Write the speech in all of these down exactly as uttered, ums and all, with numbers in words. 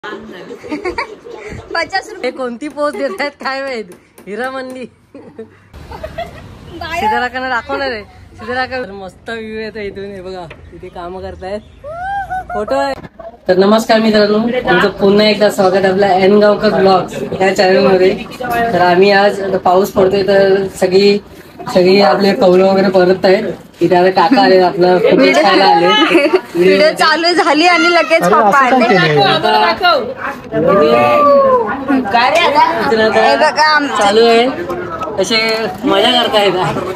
पचास रुपये कोणती पोस्ट देत आहेत काय माहित. हिरा मंदी सिद्धराकांना दाखवणार आहे. सिद्धराका मस्त व्ह्यू येतो इथून. हे बघा इथे काम करतायत. फोटो आहे. तर नमस्कार मित्रांनो, तुमचं पुन्हा एकदा स्वागत आपल्या एन गावकर ब्लॉग्स या चॅनल मध्ये. तर आम्ही आज पाऊस पडतोय तर सगळी सगळी आपले कौल वगैरे परत आहेत. इथे आता काका आले, आपलं फुटेज खायला आले. व्हिडिओ चालू झाली आणि लगेच पप्पा आले. चालू आहे असे मजा करतायत.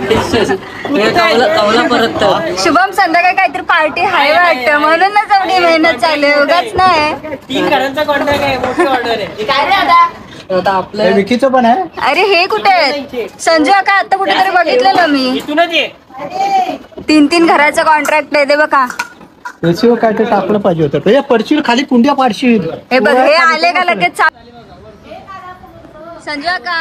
कौला परत शुभम संध्याकाळी काहीतरी पार्टी आहे वाटतं, म्हणूनच एवढी मेहनत चालू आहे. उगाच नाही. तीन घरांचा कॉन्ट्रॅक्ट आहे, मोठी ऑर्डर आहे. काय रे आता आता आपलं विकीचं पण आहे. अरे हे कुठे आहेत संजू काका? आता कुठेतरी बघितलेलं मी. इथूनच ये. तीन तीन घराचा कॉन्ट्रॅक्ट आहे ते बघा. त्याच्यावर काय ते टाकलं पाहिजे होतं. या पडशील खाली, कुंड्या पाडशील. हे बघ, हे आले का लगेच संजू काका.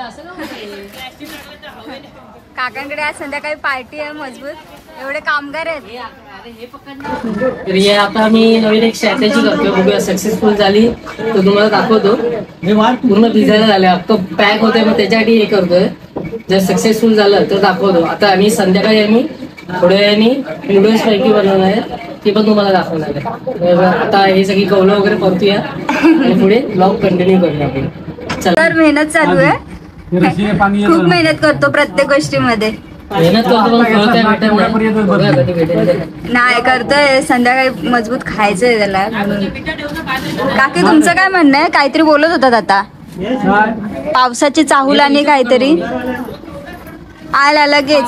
काकांकडे आज संध्याकाळी पार्टी आहे मजबूत. एवढे कामगार आहेत. तर हे आता मी नवीन एक स्ट्रॅटेजी करतोय, बघूया सक्सेसफुल झाली तर तुम्हाला दाखवतो. पूर्ण भिजायला झाले, अख्खं पॅक होतंय, मग त्याच्यासाठी हे करतोय. जर सक्सेसफुल झालं तर दाखवतो. आता आम्ही संध्याकाळी आम्ही थोड्या वेळाने नूडल्स पैकी बनवणार आहे, ते पण तुम्हाला दाखवणार आहे. आता हे सगळी कौलं वगैरे परतूया आणि पुढे ब्लॉग कंटिन्यू करूया आपण. तर मेहनत चालू आहे. खूप मेहनत करतो प्रत्येक गोष्टीमध्ये. मेहनत करतो पण फळ काय भेटत नाही. नाही करतोय, संध्याकाळी मजबूत खायचंय त्याला. काकी तुमचं काय म्हणणं आहे? काहीतरी बोलत होतात आता, पावसाची चाहूल आणि काहीतरी आला लगेच.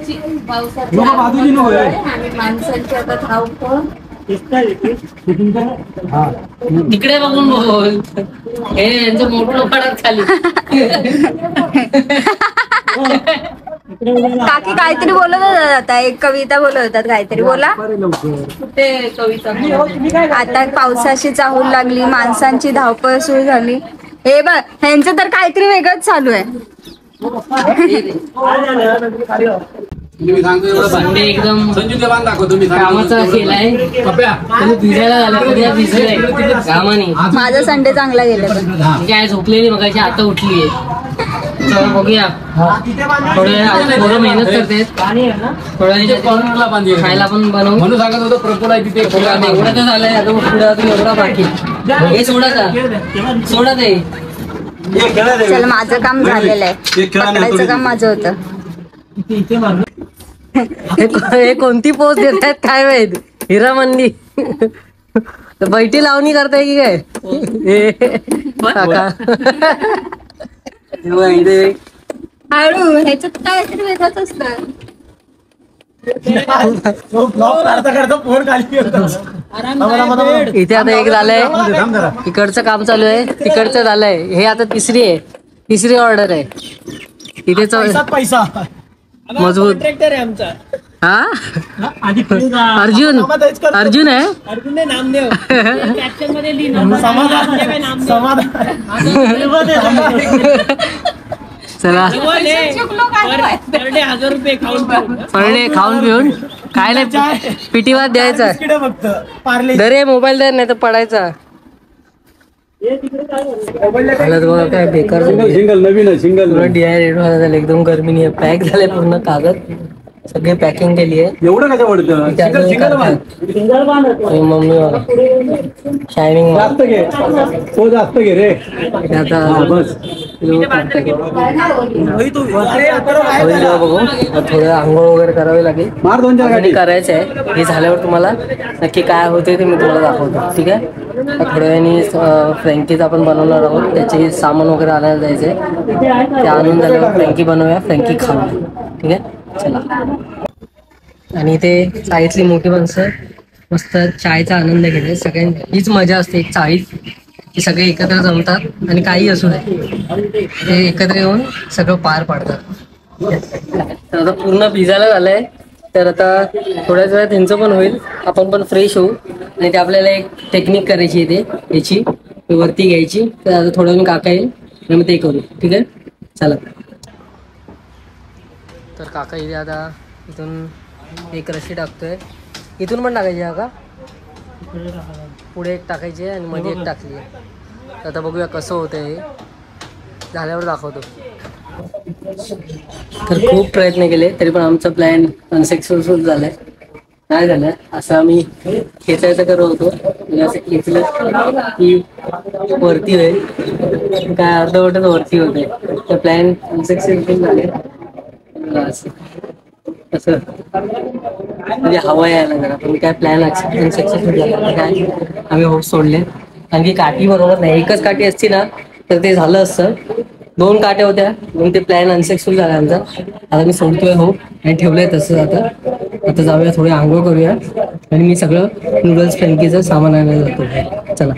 तिकडे बघून बोल. हे यांचं मोठं पडत खाली. काकी काहीतरी बोलत होतात आता, एक कविता बोलत होतात काहीतरी. बोला. ते कविता. आता पावसाची चाहूल लागली, माणसांची धावपळ सुरू झाली. हे बघ, ह्यांचं तर काहीतरी वेगळंच चालू आहे. संडे एकदम कामाचा केलाय. भिजायला झाला, भिजलाय कामाने. माझा संडे चांगला गेला. काय झोपलेली मगाशी, आता उठलीये. तर बघूया, थोडे थोडं मेहनत करते. थोडं खायला पण बनवू म्हणून सांगत होतो. प्रफुल आहे तिथे. एवढं तर झालंय, आता पुढे अजून एवढा बाकी. हे सोडाचा सोडत आहे. चल, माझं काम झालेलं आहे. पकडायचं काम माझं होतं. हे कोणती पोस्ट देत आहेत काय माहित. हिरा मंदी बैठी लावणी करताय की काय? हळू, ह्याच्यात काहीतरी वेगळंच असतं. इथे आता एक झालंय, इकडचं काम चालू आहे, तिकडचं झालंय. हे आता तिसरी आहे, तिसरी ऑर्डर आहे. इथे पैसा मजबूत आहे आमचा. हा अर्जुन अर्जुन आहे. अर्जुन नामदेव. कॅप्शन मध्ये लिहिणं चला हजार रुपये फळणे खाऊन पिऊन काय नाही, पिटीवाद द्यायचा. दरे मोबाईल दर नाही तर पडायचा. काय बेकार सिंगल नवीन सिंगल डिहायड्रेट एकदम गर्मीने पॅक झाले पूर्ण. कागद सगळे पॅकिंग केली आहे. एवढं कसं वाटतं? मम्मी शायनिंग जास्त घे, तो जास्त घे रे. आता बस बघू, थोडं आंघोळ वगैरे करावी लागेल. मार दोन चार गाडी करायचं आहे. हे झाल्यावर तुम्हाला नक्की काय होते ते मी तुम्हाला दाखवतो. ठीक आहे. थोड्या वेळाने फ्रँकीज आपण बनवणार आहोत. त्याचे सामान वगैरे आणायला जायचंय. ते आणून झाल्यावर फ्रँकी बनवूया, फ्रँकी खाऊया. ठीक आहे, चला. आणि ते चाळीतली मोठी माणसं मस्त चायचा आनंद घेतात. सगळ्यांची हीच मजा असते एक चाळीत, की सगळे एकत्र जमतात आणि काही असू नये ते एकत्र येऊन सगळं पार पाडतात. तर आता पूर्ण भिजायला झालंय. तर आता थोड्याच वेळात त्यांचं पण होईल, आपण पण फ्रेश होऊ. आणि ते आपल्याला एक टेक्निक करायची आहे, ते याची वरती घ्यायची. तर आता थोडं वेळ काका येईल आणि मग ते करू. ठीक आहे, चला. तर काका इथे आता इथून एक रशी टाकतोय. इथून पण टाकायची का? पुढे एक टाकायची आहे आणि मध्ये एक टाकली आहे. आता बघूया कसं होतं हे, झाल्यावर दाखवतो. तर खूप प्रयत्न केले तरी पण आमचा प्लॅन अनसक्सेसफुल झालाय. काय झालं, असं आम्ही खेचायचं करत होतो, असं खेचलं की वरती होईल, काय अर्धवटच वरती होते. तर प्लॅन अनसक्सेसफुल झाले. असं असं म्हणजे हवा यायला जरा, पण काय प्लॅन अनसक्सेसफुल झाला. काय आम्ही होप सोडले, कारण की काठी बरोबर नाही. एकच काठी असती ना तर ते झालं असतं. दोन काट्या होत्या म्हणून ते प्लॅन अनसक्सेसफुल झाला आमचा. आता मी सोडतोय हो आणि ठेवलंय तसं. आता आता जाऊया, थोडी आंघोळ करूया आणि मी सगळं नूडल्स फ्रँकीचं सामान आणायला जातो. चला.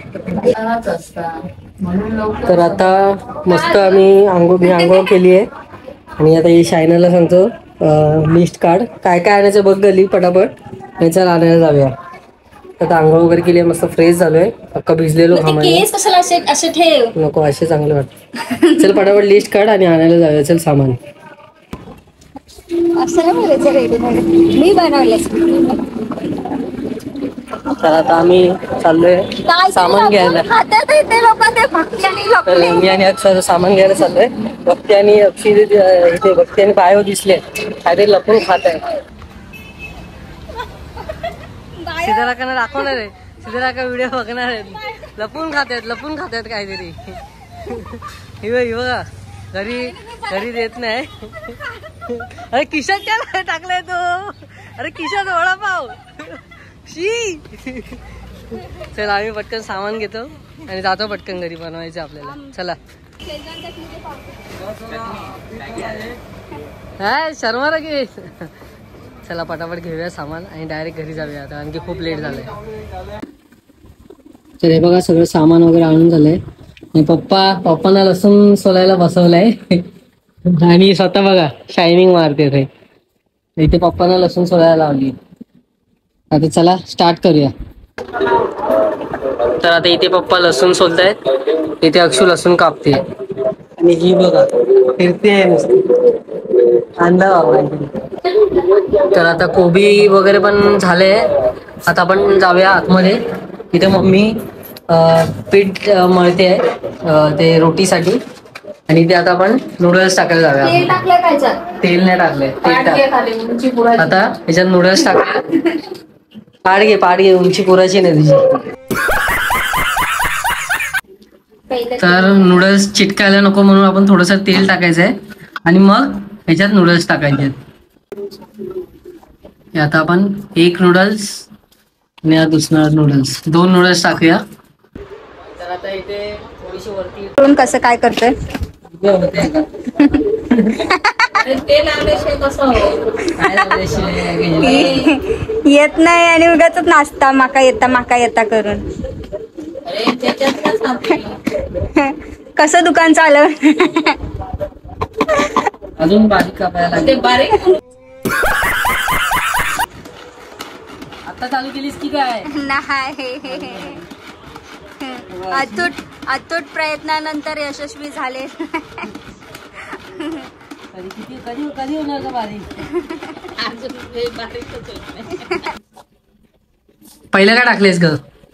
तर आता मस्त आम्ही आंघोळ मी आंघोळ केली आहे आणि आता ही शायनाला सांगतो लिस्ट काढ, काय काय आणायचं बघ गली पटापट, आणि चला आणायला जाऊया. आता आंघोळ वगैरे केली, मस्त फ्रेश झालोय, अख्खा भिजलेलो खामायला. असे ठेव नको, असे चांगले वाटत. चल पटापट लिस्ट काढ आणि आणायला जाऊया. चल सामान. असं नाही बोलायचं रेडीमेड, मी बनवलंय. तर आता आम्ही चाललोय सामान घ्यायला. तर मी आणि अक्षर सामान घ्यायला चाललोय. भक्ती आणि अक्षी इथे भक्ती आणि बायो दिसले, काहीतरी लपून खात आहे. सिद्धराकांना दाखवणार आहे, सिद्धराका व्हिडिओ बघणार आहेत. लपून खात आहेत, लपून खात आहेत काहीतरी. ही बघा, घरी घरी देत नाही. अरे किशात काय टाकलाय तो, अरे किशात वडापाव. शी. चल आम्ही पटकन सामान घेतो आणि जातो पटकन घरी बनवायचं आपल्याला. चला. हाय शर्मा की. चला पटापट घेऊया सामान आणि डायरेक्ट घरी जाऊया आता, आणखी खूप लेट झालंय. तर हे बघा सगळं सामान वगैरे आणून झालंय आणि पप्पा पप्पांना लसूण सोलायला बसवलंय आणि स्वतः बघा शायनिंग मारते ते. इथे पप्पांना लसूण सोलायला लावली. आता चला स्टार्ट करूया. तर आता इथे पप्पा लसूण सोलतायत, इथे अक्षू लसूण कापते आणि ही बघा फिरते नुसती अंदा बाबा. तर आता कोबी वगैरे पण झाले, आता आपण जाऊया आतमध्ये. इथे मम्मी पीठ मळते आहे ते रोटीसाठी आणि ते आता आपण नूडल्स टाकायला जाऊया. तेल नाही टाकलंय, तेल टाक. आता याच्यात नूडल्स टाकले. पाड घे पाड घे, उंची पुराची नाही तुझी. तर नूडल्स चिटकायला नको म्हणून आपण थोडस तेल टाकायचंय आणि मग ह्याच्यात नूडल्स टाकायचे. आता आपण एक नूडल्स आणि हा दुसरा नूडल्स, दोन नूडल्स टाकूया. तर आता इथे थोडीशी वरती कसं काय करतोय येत नाही आणि उगाच नाचता माका येता माका येता करून. कसं दुकान चालव. अजून बारीक कापायला बारीक. आता चालू केलीस की काय? नाही, अतूट अतूट प्रयत्नानंतर यशस्वी झाले. कधी किती कधी कधी होणार का बारीक? पहिलं काय टाकलेस ग?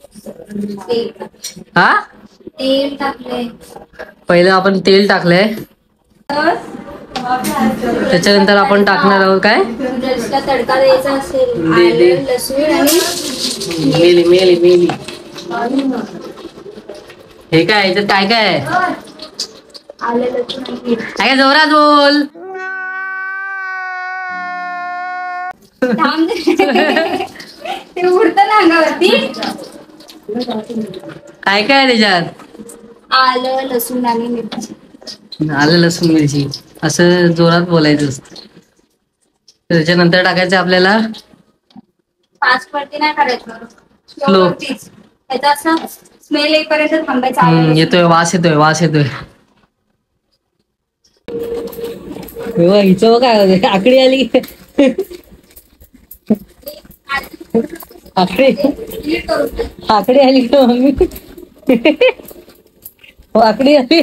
हा तेल टाकले. पहिलं आपण तेल टाकलंय, त्याच्यानंतर आपण टाकणार आहोत काय तडका द्यायचा असेल लसूण आणि मेली मेली मेली. हे काय याच्यात काय काय काय जोरात बोल. ते उडतं ना अंगावरती. काय काय त्याच्यात? आलं लसूण आणि मिरची. आलं लसूण मिरची असं जोरात बोलायचं असतं. त्याच्यानंतर टाकायचं आपल्याला पाच पडती नाही करायचं, स्लो. त्याचा असं स्मेल येईपर्यंत थांबायचं. येतोय वास येतोय वास येतोय. हिचं काय आकडी आली. आकडी आकडी आली का मम्मी? आकडी आली.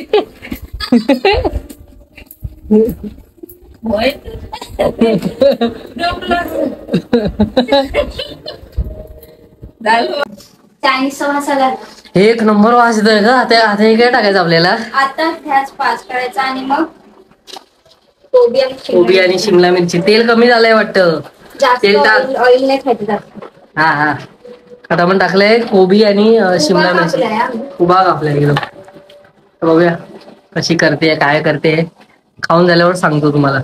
चायनीजचा मसाला एक नंबर वास येतोय का? आता आता हे काय टाकायचं आपल्याला? आता ह्याच पाच करायचा आणि मग कोबी आणि कोबी आणि शिमला मिरची. तेल कमी झालंय वाटतं. जास्त तेल टाक. ऑइल ऑइल नाही खायचं जास्त. हा हा आता आपण टाकलंय कोबी आणि अं, शिमला मिरची. उभा कापलाय एकदम. बघूया कशी करते काय करते. खाऊन झाल्यावर सांगतो तुम्हाला.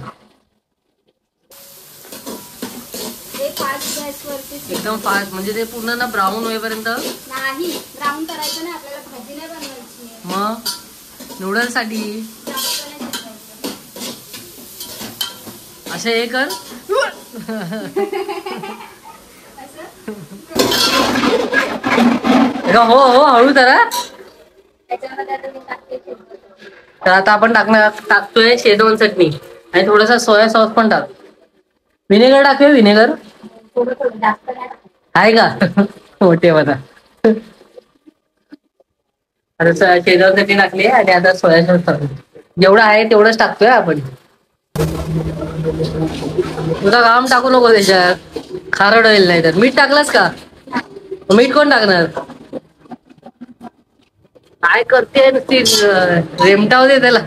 एकदम फास्ट म्हणजे ते पूर्ण ना ब्राऊन होईपर्यंत. नाही ब्राऊन करायचं नाही आपल्याला, भाजी नाही बनवायची. मग नूडल्स साठी असे हे कर. हो हो हळू करा. तर आता आपण टाकणार टाकतोय शेजवान चटणी आणि थोडासा सोया सॉस पण टाक. विनेगर टाकूया विनेगर आहे का? मोठे बघा. आता शेजवान चटणी टाकली आणि आता सोया सॉस टाकू. जेवढं आहे तेवढंच टाकतोय आपण. तुझा घाम टाकू नको त्याच्यात, खारट होईल नाही तर. मीठ टाकलंस का? मीठ कोण टाकणार? काय करते नुसती रेमटावते त्याला.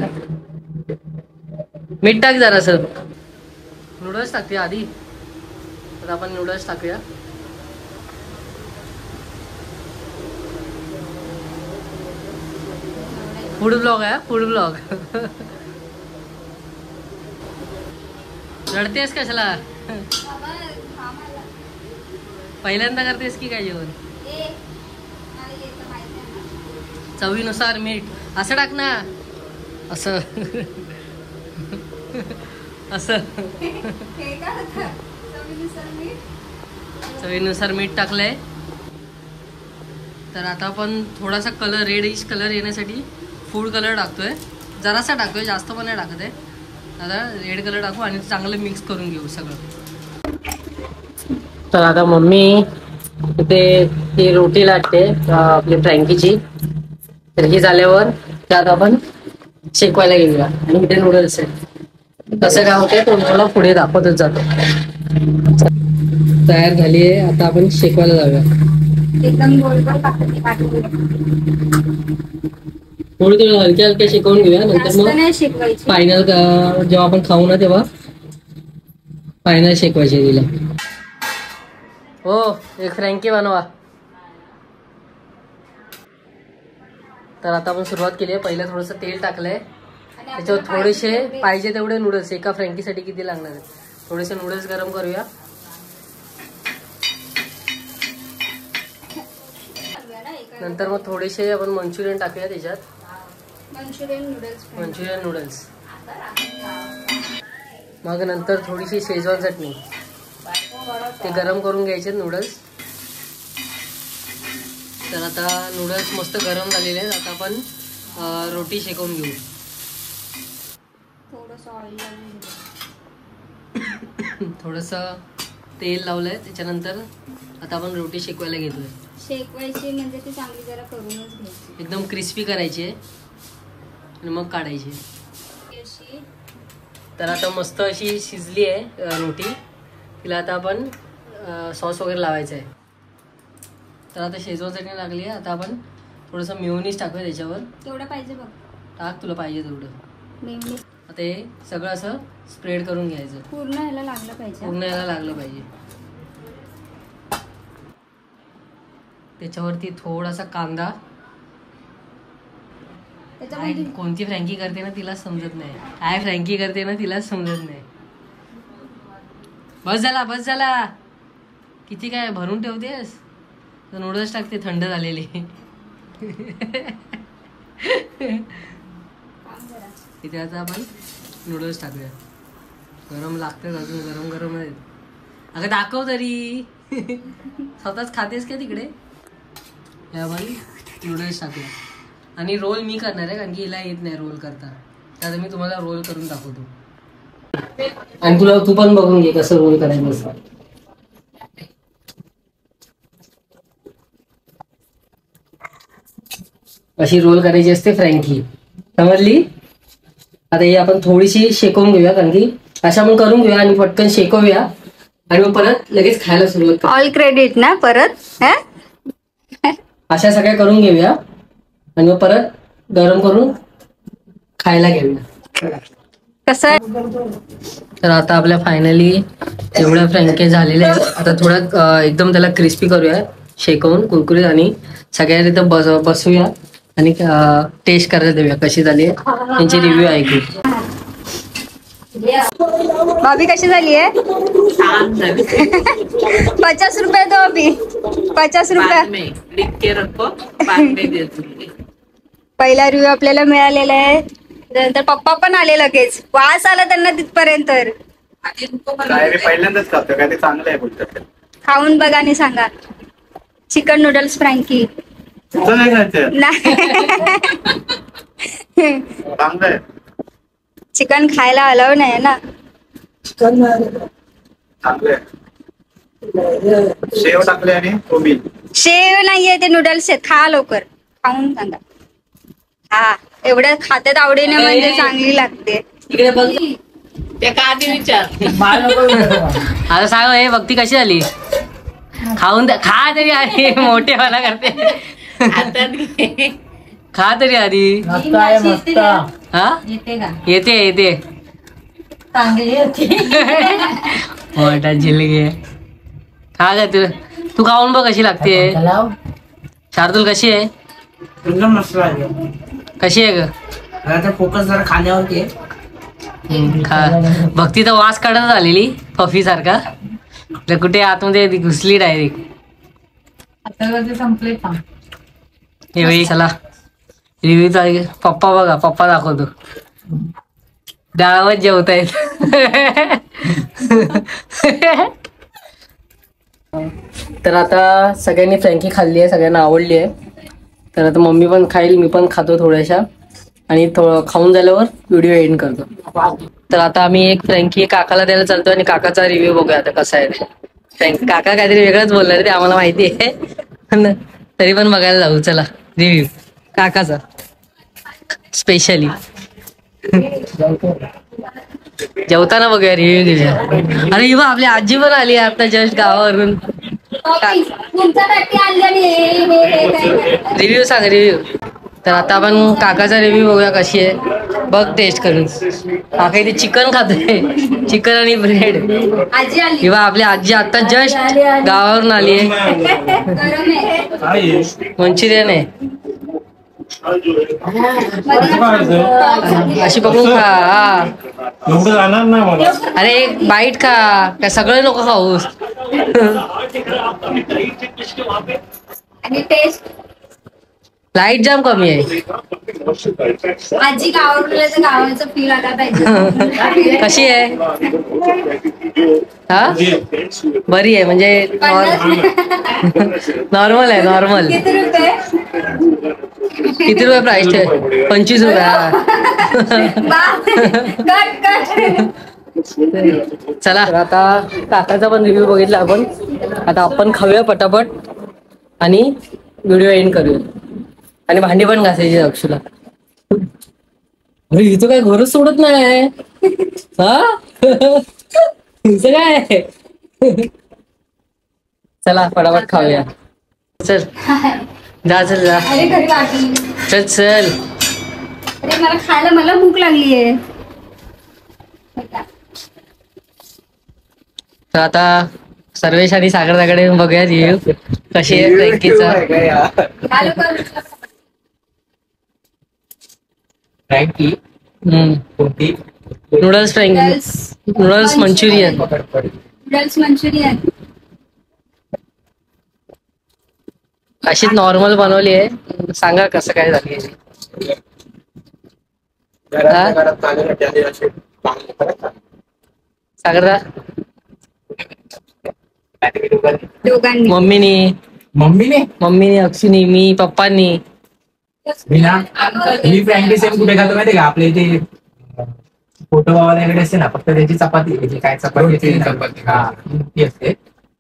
मीठ टाक जरासं. नूडल्स टाकूया आधी. तर आपण नूडल्स टाकूया. फूड ब्लॉग आहे, फूड ब्लॉग. रडतेस कशाला? पहिल्यांदा करतेस की काय जेवण? चवीनुसार मीठ असं टाक ना. असं असं चवीनुसार मीठ टाकलंय. तर आता आपण थोडासा कलर रेडिश कलर येण्यासाठी फूड कलर टाकतोय. जरासा टाकतोय, जास्त पण नाही टाकत आहे. आता रेड कलर टाकू आणि चांगलं मिक्स करून घेऊ सगळं. तर आता मम्मी इथे ती रोटी लाटते आपली फ्रँकीची. तर ही झाल्यावर त्यात आपण शेकवायला घेऊया. आणि इथे नूडल्स आहे. कसं काय होते तो मला पुढे दाखवतच जातो. तयार झाली आहे. आता आपण शेकवायला जाऊया. एकदम गोलगोल पातळ थोडी थोडी हलक्या हलक्या शेकवून घेऊया. नंतर मग फायनल जेव्हा आपण खाऊ ना तेव्हा फायनल शेकवायचे तिला. हो एक फ्रँकी बनवा. तर आता आपण सुरुवात केली आहे. पहिलं थोडंसं तेल टाकलंय. त्याच्यावर थोडेसे पाहिजे तेवढे नूडल्स. एका फ्रँकीसाठी किती लागणार आहे? थोडेसे नूडल्स गरम करूया. नंतर मग थोडेसे आपण मंचुरियन टाकूया त्याच्यात. Manchurian noodles Manchurian noodles. मग नंतर थोडीशी शेजवान चटणी. ते गरम करून घ्यायचे नूडल्स. तर आता नूडल्स मस्त गरम झालेले आहेत. आता आपण रोटी शेकवून घेऊ. थोडंसं तेल लावलंय. त्याच्यानंतर आता आपण रोटी शेकवायला घेतोय. शेकवायची म्हणजे ती चांगली जरा करूनच घ्यायची. एकदम क्रिस्पी करायची आहे आणि मग काढायची. तर आता मस्त अशी शिजली आहे रोटी. तिला आता आपण सॉस वगैरे लावायचं आहे. तर आता शेजवान चटणी लागली आहे. आता आपण थोडंसं मेयोनीज टाकूया त्याच्यावर. तेवढं पाहिजे बघ. टाक तुला पाहिजे तेवढं. मेयोनीज आता हे सगळं असं स्प्रेड करून घ्यायचं. पूर्ण ह्याला लागलं पाहिजे. पूर्ण याला लागलं पाहिजे. त्याच्यावरती थोडासा कांदा. कोणती फ्रँकी करते ना तिला समजत नाही. काय फ्रँकी करते ना तिला समजत नाही. बस झाला बस झाला. किती काय भरून ठेवतेस? नूडल्स टाकते थंड झालेले. इथे आता आपण नूडल्स टाकूया. गरम लागतात अजून गरम गरम आहेत. अगं दाखव तरी. स्वतःच खातेस का तिकडे? हे आपण नूडल्स टाकूया. आणि रोल मी करणार आहे कारण की हिला येत नाही रोल करता. तर मी तुम्हाला रोल करून दाखवतो. आणि तुला तू पण बघून घे कसं रोल करायचं असतं. अशी रोल करायची असते फ्रँकी. समजली? आता ही आपण थोडीशी शेकवून घेऊया कारण की अशा आपण करून घेऊया आणि पटकन शेकवूया आणि मग परत लगेच खायला सुरुवात करू. ऑल क्रेडिट ना परत. अशा सगळ्या करून घेऊया आणि मग परत गरम करून खायला घेऊया. कसं आहे? तर आता आपल्या फायनली एवढ्या फ्रँके झालेल्या आहेत. आता थोडं अं, एकदम त्याला क्रिस्पी करूया, शेकवून कुरकुरीत, आणि सगळ्या तिथं बस बसूया आणि टेस्ट करायला देऊया कशी झाली आहे, त्यांची रिव्ह्यू ऐकू. भाभी कशी झाली आहे? पचास रुपये दो अभी, पचास रुपये. पहिला रिव्ह्यू आपल्याला मिळालेला आहे. त्यानंतर पप्पा पण आले लगेच, वास आला त्यांना तिथपर्यंत. पहिल्यांदाच खातो काय ते चांगलं आहे बोलतात. खाऊन बघा आणि सांगा. चिकन नूडल्स फ्रँकी नाही खायचं नाही, चांगलं आहे. चिकन खायला अलाव नाही ना. चांगलं आहे. शेव टाकले आणि कोबी. शेव नाहीये ते नूडल्स आहेत. खा लवकर, खाऊन सांगा. हा एवढ्या खात्यात आवडीने म्हणजे चांगली लागते. इकडे बघ, आता सांग हे भक्ती कशी झाली, खाऊन द्या, खा तरी आधी, मोठे मला करते, खा तरी आधी. हा येते येते मोठा झिलगे, खा का तू, तू खाऊन बघ कशी लागते. शार्दूल कशी आहे? एकदम मस्त आहे. कशी आहे ग? फोकस जरा खाण्यावरती. खा. भक्ती तर वास काढत आलेली पफी सारखा, कुठे आतमध्ये घुसली डायरेक्ट. संपले. हे वेळी चला रिव्ह्यू. पप्पा बघा, पप्पा दाखवतो, गावात जेवतायत. तर आता सगळ्यांनी फ्रँकी खाल्ली आहे, सगळ्यांना आवडली आहे. तर आता मम्मी पण खाईल, मी पण खातो थोड्याशा, आणि थोडं खाऊन झाल्यावर व्हिडिओ एंड करतो. तर आता आम्ही एक फ्रँकी काकाला द्यायला चालतो आणि काकाचा रिव्ह्यू बघूया आता कसा आहे. फ्रँकी काका काहीतरी वेगळंच बोलणार ते आम्हाला माहिती आहे, तरी पण बघायला जाऊ. चला रिव्ह्यू काकाचा स्पेशली. जेवताना बघूया रिव्ह्यू घेऊया. अरे ही बा आपली आजी पण आली आहे आता जस्ट गावावरून. रिव्ह्यू सांग रिव्ह्यू. तर आता आपण काकाचा रिव्ह्यू बघूया कशी आहे, बघ टेस्ट करून. काका इथे चिकन खातोय, चिकन आणि ब्रेड. किंवा आपली आजी आता जस्ट गावावरून आली आहे, मंचुरियन आहे. अशी बघून खा. हा जाणार ना मला. अरे एक बाईट खा, काय सगळे लोक खाऊस. आणि टेस्ट लाईट जाम कमी आहे. आजी गावाकडे गावाचा फील आला पाहिजे. कशी आहे? हा बरी आहे म्हणजे नॉर्मल आहे, नॉर्मल. किती रुपये? किती रुपये प्राइस आहे? पंचवीस रुपये. Cut cut. चला आता काकाचा पण रिव्ह्यू बघितला आपण. आता आपण खाऊया पटापट आणि व्हिडिओ एंड करूया, आणि भांडी पण घासायची अक्षुला. अरे इथं काय घरच सोडत नाही. हा तुमचं काय? चला पटापट खाऊया. चल जा, चल जा, अरे घरी वाटली. चल चल. अरे मला खायला, मला भूक लागली आहे. तर आता सर्वेश आणि सागरदाकडे बघूया रिव्ह्यू कशी आहे फ्रँकीचा. फ्रँकी हम्म कोणती? Noodles frankie, noodles Manchurian. Noodles Manchurian अशीच नॉर्मल बनवली आहे. सांगा कसं काय झाली आहे. सागरदा दोघांनी. मम्मीनी मम्मीने मम्मीनी अक्षुनी, मी, पप्पांनी. मी ना मी फ्रँकी सेम कुठे खातो माहिती का? आपल्या इथे फोटो बाबाकडे असते ना, फक्त त्याची चपाती, त्याची काय चपाती असते चपाती हा ती असते.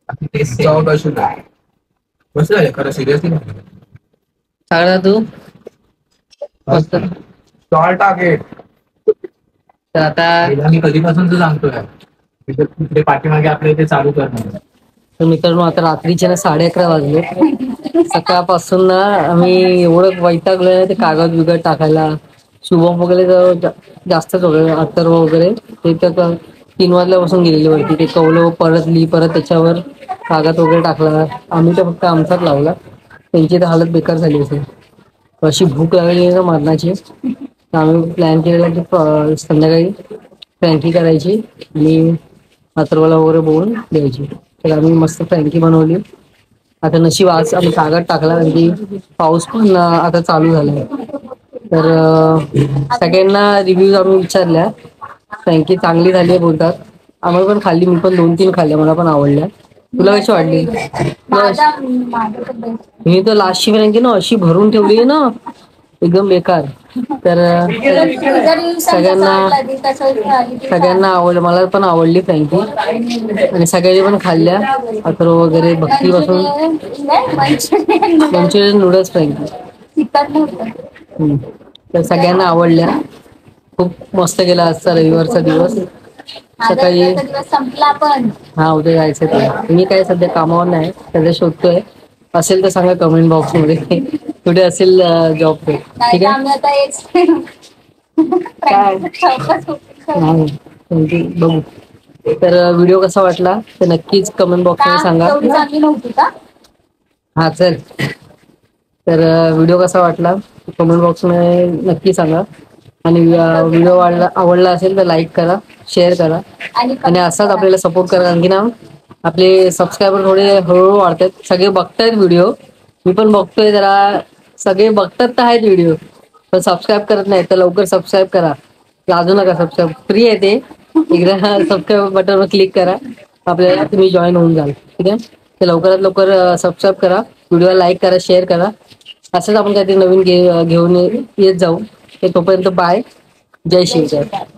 मस्त आहे खरं, सिरियसली. सागरदा तू मस्त. सॉल्ट टाके. तर आता मी कधीपासून सांगतोय तिथे पाठीमागे आपल्या इथे चालू करणार. तर मित्रांनो आता रात्रीचे ना साडे अकरा वाजले सकाळपासून ना आम्ही एवढं वैतागलोय ना ते कागद बिगद टाकायला. शुभम वगैरे तर जा- जास्तच वगैरे अथर्व वगैरे ते तर तीन वाजल्यापासून गेलेली वरती ते कौलं परत ली परत त्याच्यावर कागद वगैरे टाकला. आम्ही तर फक्त आमचाच लावला. त्यांची तर हालत बेकार झाली असेल. अशी भूक लागली ना मरणाची. आम्ही प्लॅन केलेला की अं, संध्याकाळी फ्रँकी करायची आणि अथर्वला वगैरे बोलून द्यायची. तर आम्ही मस्त फ्रँकी बनवली. आता नशीब आज आम्ही कागद टाकला कारण की पाऊस पण अं, आता चालू झालाय. तर अं, सगळ्यांना रिव्ह्यूज आम्ही विचारल्या. फ्रँकी चांगली झाली बोलतात. आम्हाला पण खाल्ली, मी पण दोन तीन खाल्ल्या, मला पण आवडल्या. तुला कशी वाटली? मी तर लास्टची फ्रँकी ना अशी भरून ठेवली ना एकदम बेकार. तर सगळ्यांना सगळ्यांना आवडलं, मला पण आवडली फ्रँकी आणि सगळ्यांनी पण खाल्ल्या. अथर्व वगैरे भक्ती पासून मंचुरियन नूडल्स फ्रँकी. हम्म. तर सगळ्यांना आवडल्या. खूप मस्त गेला आजचा रविवारचा दिवस. सकाळी संपला पण. हा उद्या जायचं ते. मी काय सध्या कामावर नाही, सध्या शोधतोय. असेल तर सांगा कमेंट बॉक्स मध्ये कुठे असेल जॉब तर ठीक आहे. आम्ही आता हेच काय नाही, थँक्यू. बघू. तर व्हिडिओ कसा वाटला ते नक्कीच कमेंट बॉक्स मध्ये सांगा. चांगली नव्हती का? हा चल. तर व्हिडिओ कसा वाटला कमेंट बॉक्स मध्ये नक्की सांगा. आणि व्हिडिओ आवडला आवडला असेल तर लाईक करा, शेअर करा आणि असाच आपल्याला सपोर्ट करा. आणखी ना आपले सबस्क्रायबर थोडे हळूहळू वाढतात. सगळे बघतायत व्हिडिओ, मी पण बघतोय. जरा सगळे बघतात तर आहेत व्हिडिओ पण सबस्क्राईब करत नाही. तर लवकर सबस्क्राईब करा, लाजू नका. सबस्क्राईब फ्री आहे ते. एकदा सबस्क्राईब बटनवर क्लिक करा, आपल्याला तुम्ही जॉईन होऊन जाल. ठीक आहे. तर लवकरात लवकर सबस्क्राईब करा, व्हिडिओला लाईक करा, शेअर करा. असंच आपण काहीतरी नवीन घे घेऊन येत जाऊ. ते तोपर्यंत बाय. जय शिवराय.